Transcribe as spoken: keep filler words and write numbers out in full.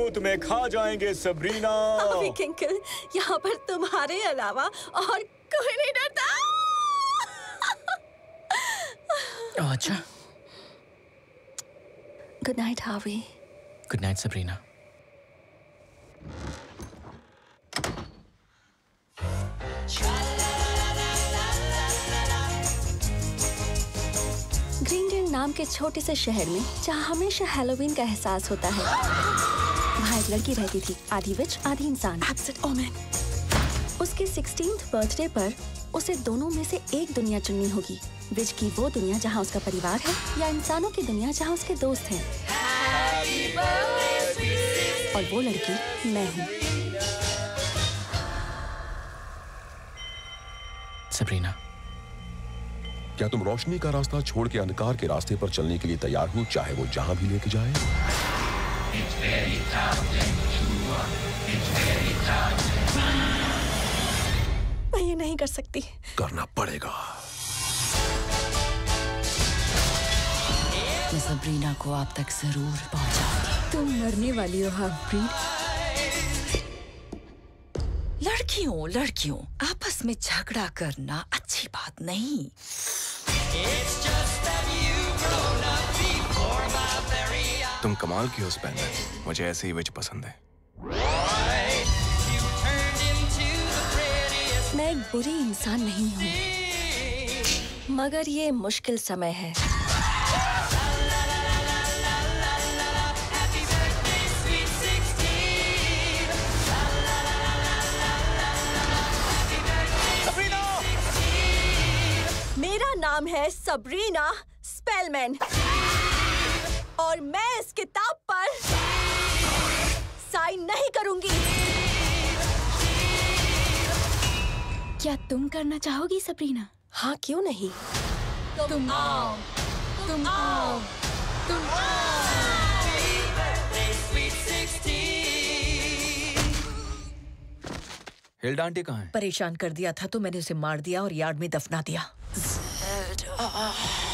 तुम्हें खा जाएंगे सबरीना। अंकल, यहाँ पर तुम्हारे अलावा और कोई नहीं डरता। अच्छा। Good night Harvey. Good night Sabrina. Greendale नाम के छोटे से शहर में जहाँ हमेशा हैलोवीन का एहसास होता है, वहाँ एक लड़की रहती थी, आधी विच आधी इंसान। उसके सिक्सटीन्थ बर्थडे पर उसे दोनों में से एक दुनिया चुननी होगी। विच की वो दुनिया जहाँ उसका परिवार है, या इंसानों की दुनिया जहाँ उसके दोस्त हैं। और वो लड़की मैं हूँ। सबरीना, क्या तुम रोशनी का रास्ता छोड़ के अंधकार के रास्ते पर चलने के लिए तैयार हो, चाहे वो जहां भी लेके जाए? मैं ये नहीं कर सकती। करना पड़ेगा। मैं सबरीना को आप तक जरूर पहुंचाऊंगी। तुम मरने वाली हो हाफ-ब्रीड। लड़कियों लड़कियों आपस में झगड़ा करना अच्छी बात नहीं। तुम कमाल की हो स्पेंडर, मुझे ऐसे ही विच पसंद है। मैं एक बुरी इंसान नहीं हूँ, मगर ये मुश्किल समय है। मेरा नाम है सबरीना स्पेलमैन और मैं इस किताब पर साइन नहीं करूंगी। क्या तुम करना चाहोगी सबरीना? हाँ, क्यों नहीं? तुम आओ, तुम आओ, तुम आओ। हिल्डा आंटी कहाँ है? परेशान कर दिया था तो मैंने उसे मार दिया और यार्ड में दफना दिया।